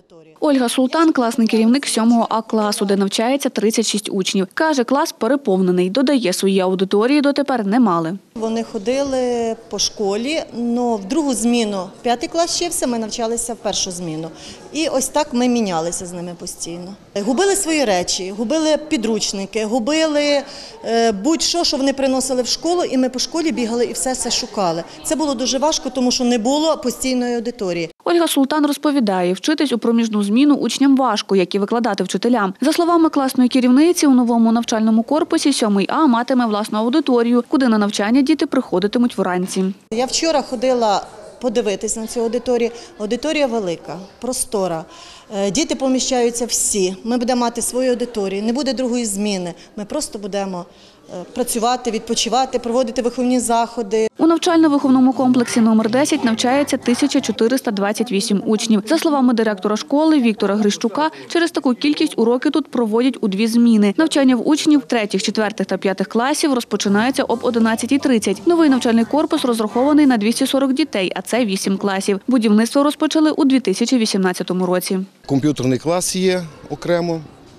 Ольга Султан – класний керівник 7 А-класу, де навчається 36 учнів. Каже, клас переповнений. Додає, свої аудиторії дотепер не мали. Вони ходили по школі, але в другу зміну 5 клас вчився, ми навчалися в першу зміну. І ось так ми мінялися з ними постійно. Губили свої речі, губили підручники, губили будь-що, що вони приносили в школу, і ми по школі бігали і все шукали. Це було дуже важко, тому що не було постійної аудиторії. Ольга Султан розповідає, вчитись у проміжну зміну учням важко, як і викладати вчителям. За словами класної керівниці, у новому навчальному корпусі 7 А матиме власну аудиторію, куди на навчання діти приходитимуть вранці. Я вчора ходила подивитись на цю аудиторію. Аудиторія велика, простора. Діти поміщаються всі. Ми будемо мати свою аудиторію, не буде другої зміни. Ми просто будемо працювати, відпочивати, проводити виховні заходи. У навчально-виховному комплексі номер 10 навчається 1428 учнів. За словами директора школи Віктора Грищука, через таку кількість уроки тут проводять у 2 зміни. Навчання в учнів 3, 4 та 5 класів розпочинається об 11:30. Новий навчальний корпус розрахований на 240 дітей, а це 8 класів. Будівництво розпочали у 2018 році. Комп'ютерний клас є окремо.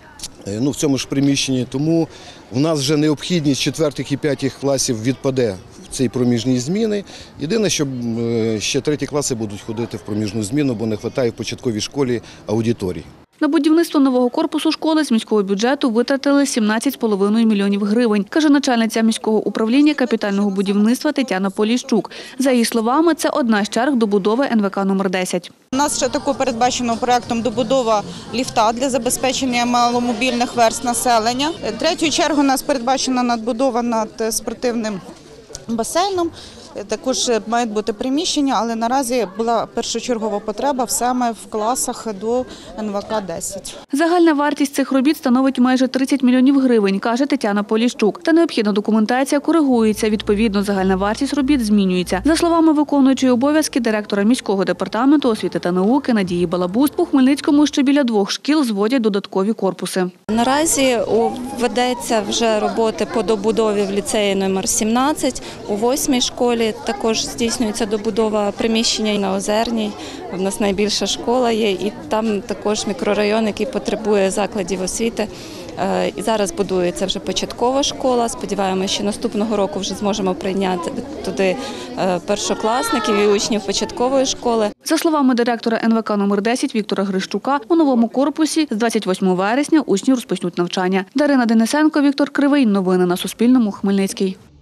В цьому ж приміщенні, тому у нас вже необхідність 4 і 5 класів відпаде в цій проміжній зміни. Єдине, що ще 3 класи будуть ходити в проміжну зміну, бо не вистачає в початковій школі аудиторій. На будівництво нового корпусу школи з міського бюджету витратили 17,5 мільйонів гривень, каже начальниця міського управління капітального будівництва Тетяна Поліщук. За її словами, це одна з черг добудови НВК номер 10. У нас ще також передбачено проєктом добудова ліфта для забезпечення маломобільних верств населення. Третю чергу у нас передбачена надбудова над спортивним басейном. Також мають бути приміщення, але наразі була першочергова потреба саме в класах до НВК-10. Загальна вартість цих робіт становить майже 30 мільйонів гривень, каже Тетяна Поліщук. Та необхідна документація коригується, відповідно, загальна вартість робіт змінюється. За словами виконуючої обов'язки директора міського департаменту освіти та науки Надії Балабуст, у Хмельницькому ще біля 2 шкіл зводять додаткові корпуси. Наразі ведеться вже роботи по добудові в ліцеї номер 17, у 8-й школі. Також здійснюється добудова приміщення на Озерній. У нас найбільша школа є, і там також мікрорайон, який потребує закладів освіти. І зараз будується вже початкова школа. Сподіваємося, що наступного року вже зможемо прийняти туди першокласників і учнів початкової школи. За словами директора НВК номер 10 Віктора Грищука, у новому корпусі з 28 вересня учні розпочнуть навчання. Дарина Денисенко, Віктор Кривий. Новини на Суспільному. Хмельницький.